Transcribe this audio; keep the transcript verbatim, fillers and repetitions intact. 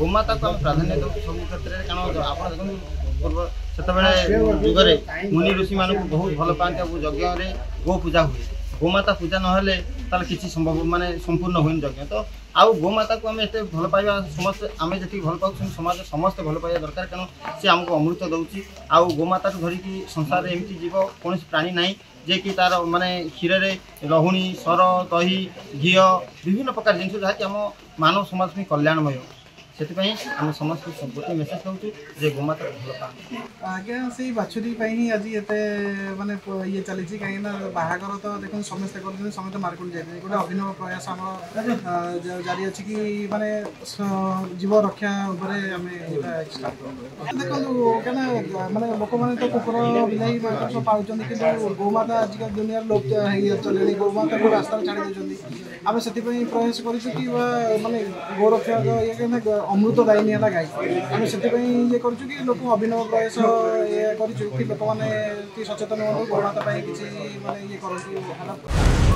गोमाता को आम प्राधान्य देव सब क्षेत्र में कारण आप पूर्व से जुगे मुनि ऋषि मानक बहुत भल पाते यज्ञ गो पूजा हुए गोमाता पूजा ना किसी संभव माने संपूर्ण हुए यज्ञ तो आउ गोमाता को आम एत भल पाइबा समस्त आम जी भल पाऊँ समाज समस्त भल पाइबा दरकार कारण सी आमको अमृत दौची आउ गोमाता को धरिकी संसार एमती जीव कौन प्राणी ना जे कि तार माने क्षीर लहुणी सर दही घी विभिन्न प्रकार जिन जहाँकि आम मानव समाज में कल्याणमय से आम समस्त गोटे मेसेज दूँ जे गोमाता भल पाए आज्ञा से बाछुरी आज ये माने ये चली कहीं बाहागर तो देखो समस्ते कर समस्त मार्केट जाए गोटे अभिनव प्रयास आम जारी अच्छी कि माने जीव रक्षा आम देखो क्या माने लोक मैंने तो कुकुर बिलाई सब पाँच कि गोमाता आजिका दुनिया लोप चले गोमाता को रास्ता छाड़ी देते आम से प्रयास कर माने गोरक्षा ये अमृत दायनी है गाई आम से ये कर लोक अभिनव प्रयास ये कर लोक मैंने सचेतन हो गोमाता किसी माने ये कर